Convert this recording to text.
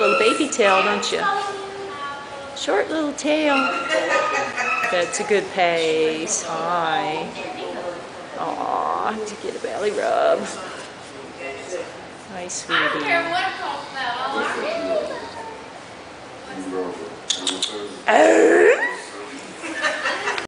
little baby tail, don't you? Short little tail. That's a good pace. Hi. Aw, to get a belly rub. Hi, sweetie. I don't care what I'm talking about. Oh.